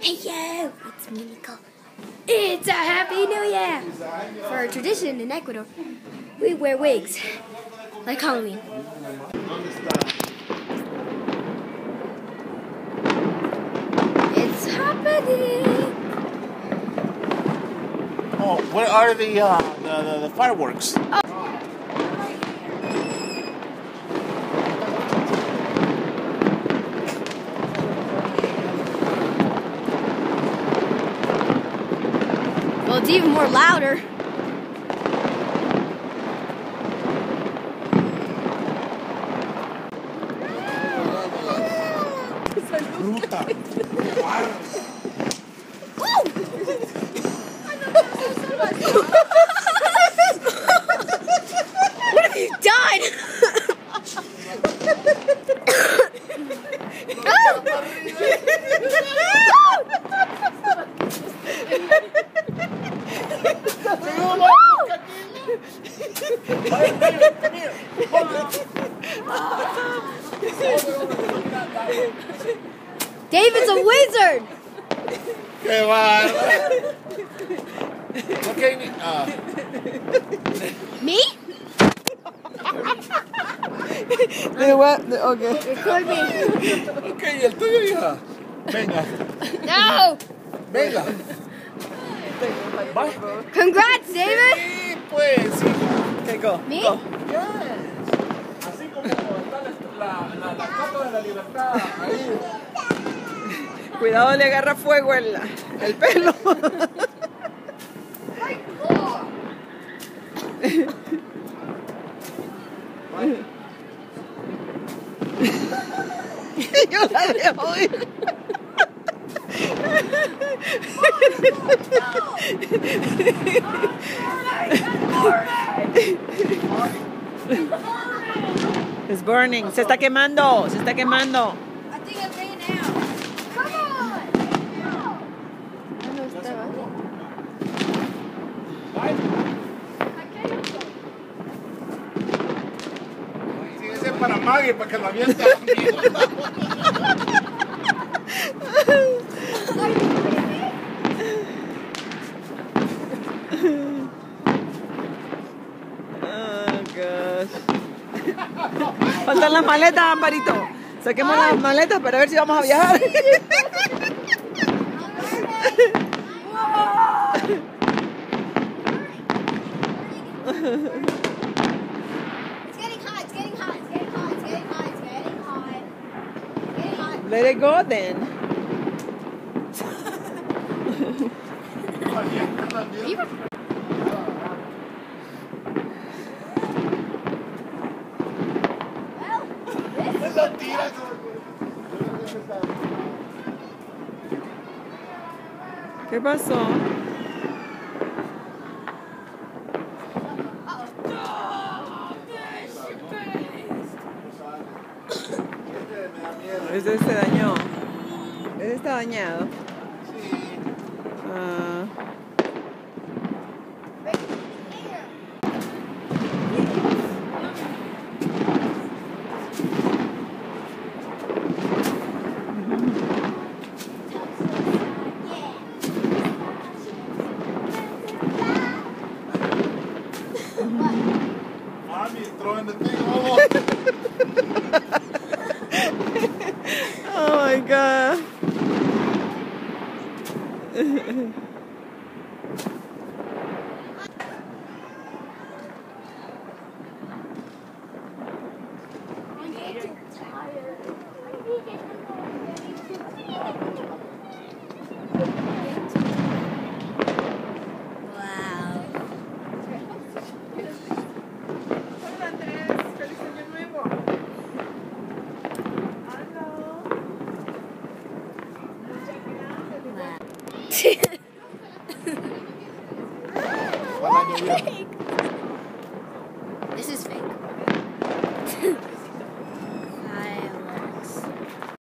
Hey yo, it's me, Nicole. It's a Happy New Year! For a tradition in Ecuador, we wear wigs, like Halloween. It's happening! Oh, where are the fireworks? Oh. Well, it's even more louder. What have you done? David's a wizard! ¡Qué bárbaro! Okay, Me? Okay. Record me. Ok, el tuyo, hija. Venga, No! venga. Bye. Congrats, David! Sí, pues, hija. Okay, go. Me? Go. Yes. Así como está la Estatua de la Libertad ahí. Cuidado, le agarra fuego el pelo. Yo la dejo ir. It's burning. Se está quemando. Se está quemando. I think I'm ready now. Come on! Sí, ese es para Maggie, para que lo aviente conmigo. Oh, gosh. Faltan las maletas, Amparito. Saquemos las maletas para ver si vamos a viajar. It's getting hot, it's getting hot, it's getting hot, it's getting hot, it's getting hot. It's getting hot. Let it go then. ¿Qué pasó? Ese se dañó. Ese está dañado. Ah. Mommy's throwing the thing all over. Oh my God. Para el año viejo.